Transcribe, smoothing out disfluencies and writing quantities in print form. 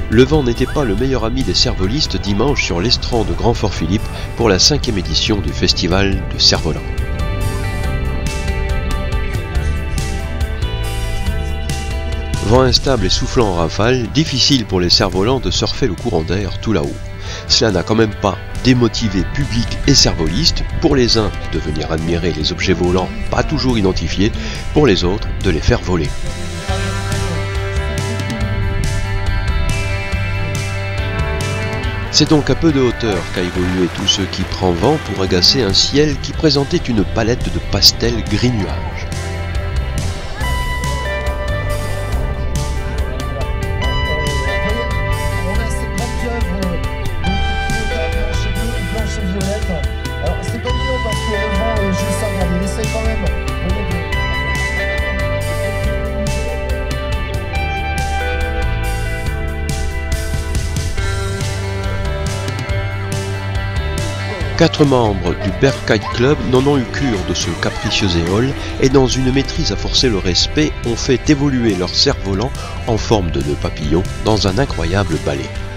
Le vent n'était pas le meilleur ami des cervolistes dimanche sur l'estran de Grand Fort Philippe pour la 5e édition du festival de cerf-volant. Vent instable et soufflant en rafale, difficile pour les cerfs-volants de surfer le courant d'air tout là-haut. Cela n'a quand même pas démotivé public et cervolistes, pour les uns de venir admirer les objets volants pas toujours identifiés, pour les autres de les faire voler. C'est donc à peu de hauteur qu'a évolué tout ce qui prend vent pour agacer un ciel qui présentait une palette de pastels gris-nuages. Quatre membres du Bergkite Club n'en ont eu cure de ce capricieux éole et dans une maîtrise à forcer le respect ont fait évoluer leur cerf-volant en forme de nœud papillon dans un incroyable ballet.